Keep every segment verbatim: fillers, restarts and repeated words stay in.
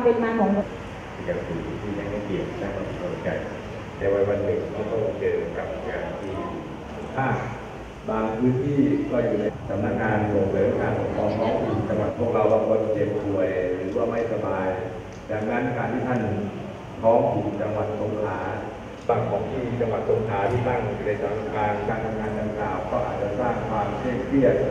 เป็นมาของอย่างสิ่งที่ยังไม่เกี่ยวกับความสนใจในวันวันหนึ่งก็ต้องเจอกับงานที่ถ้าบางพื้นที่ก็อยู่ในสำนักงานส่งเสริมการปกครองท้องถิ่นจังหวัดพวกเราบางคนเจ็บป่วยหรือว่าไม่สบายดังนั้นการที่ท่านท้องถิ่นจังหวัดสงขลาบางของที่จังหวัดสงขลาที่ตั้งในสถานการณ์การทำงานดังกล่าวก็อาจจะสร้างความเครียด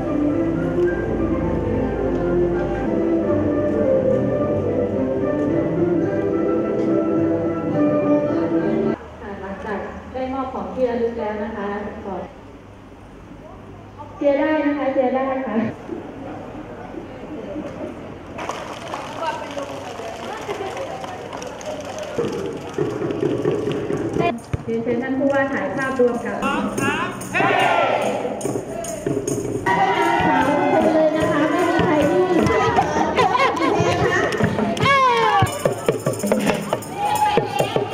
ได้มอบของที่ระลึกแล้วนะคะก่อนเชียร์ได้นะคะเชียร์ได้ค่ะเชิญท่านผู้ว่าถ่ายภาพรวมกับสองสามเฮ้สาวทุกคนเลยนะคะไม่มีใครที่นะคะ